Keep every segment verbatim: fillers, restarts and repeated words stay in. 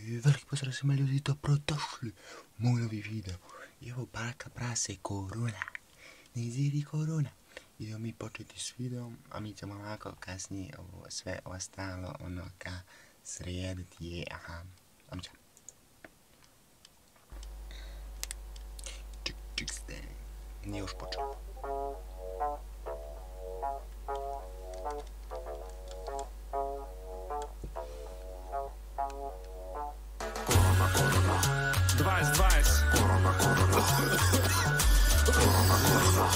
Veliki pozdrav svima ljudi, dobrodošli u moj novi video. I evo baka prase korona. Ne iziri korona. Idemo mi početi s videom, a mi ćemo ovako kasnije ovo sve ostalo ono ka srediti je, aha. Ajmo ćemo. Čik, čik, ste. Nije još počeo. Korona, korona, dvadeset dvadeset. Korona, korona, korona, korona.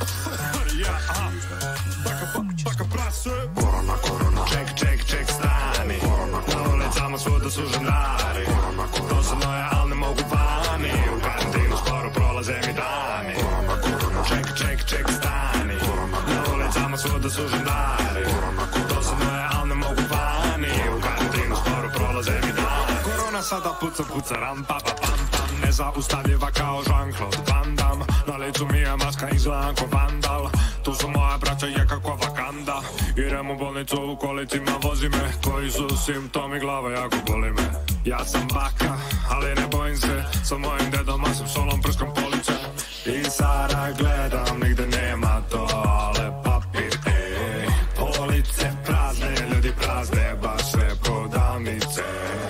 Ja, aha, baka, baka prase. Korona, korona, ček, ček, ček, stani. Korona, korona, na ulicama svuda su žandari. Korona, korona, dosadno je, al ne mogu vani. U karantinu skoro prolaze mi dani. Korona, korona, ček, ček, ček, stani. Korona, na ulicama svuda su žandari. Korona, korona, dosadno je, al ne mogu vani. U karantinu skoro prolaze mi dani. Korona sada puca, puca, ram, pa, pa, pam, pam. Nezaustavljiva kao Jean-Claude Van Damme. Na licu mi je maska, izgledam ko vandal. Tu su moja braća, je kako vakanda. Idem u bolnicu, u kolicima vozi me. Koji su simptomi, glava jako boli me. Ja sam baka, ali ne bojim se. Sa mojim dedom, a sam solom prskom police. I sada gledam, nigde nema toale papir, ej. Police prazne, ljudi prazne, baš sve prodavnice.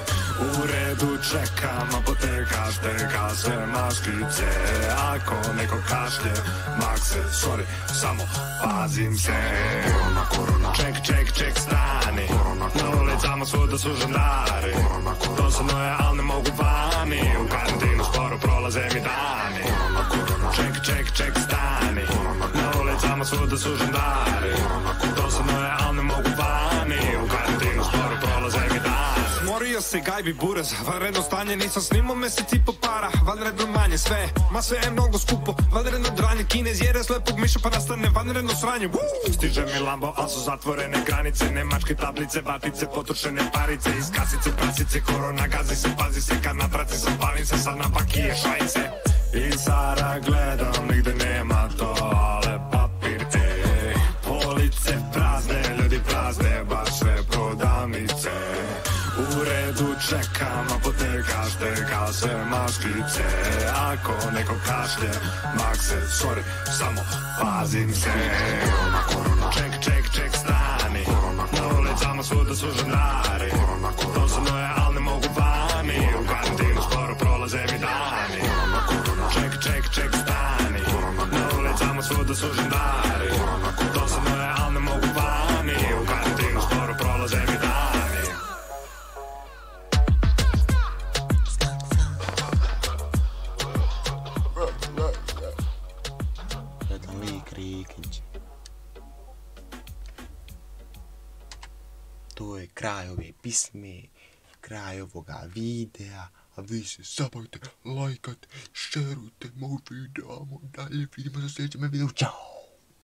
U redu čekam, apoteka šteka sve maskice. Ako neko kašlje, makse, sorry, samo pazim se. Korona, korona, ček, ček, ček, stani. Korona, korona, na ulicama svuda su žandari. Korona, korona, dosadno je, al ne mogu vani. U karantinu skoro prolaze mi dani. Korona, korona, ček, ček, ček, stani. Korona, korona, na ulicama svuda su žandari. Korona, korona, dosadno je, al ne mogu vani. U karantinu skoro prolaze mi dani. Morio se gajbi buraz, vanredno stanje, nisam snimao mesec i po para. Vanredno manje sve, ma sve je mnogo skupo. Vanredno dranje, Kinez jere slepog miša pa nastane vanredno sranje. Woo! Stiže mi Lambo, al su zatvorene granice. Nemačke tablice, vatice, potrošene parice. Iz kasice, prasice, korona gazi se, pazi se. Kad natraci zapalim se, sad na pakije šajce. I sada gledam, nigde nema toale papir, ej. Police prazne, ljudi prazne, baš sve prodavnice. U redu čekam, apoteka šteka sve maskice. Ako neko kašlje, makse, sorry, samo pazim se. Korona, korona, ček, ček, ček, stani. Korona, korona, na ulicama svuda su žandari. Korona, korona, dosadno je, al ne mogu vani. U karantinu skoro prolaze mi dani. Korona, korona, ček, ček, ček, stani. Korona, na ulicama svuda su žandari. Korona, korona, dosadno je, al ne mogu vani. U karantinu skoro prolaze mi dani. To je kraj ove pisme, kraj ovoga videa, a vi se zabavite, lajkate, šerujte moj video, dalje vidimo se u sljedećem videu, čao!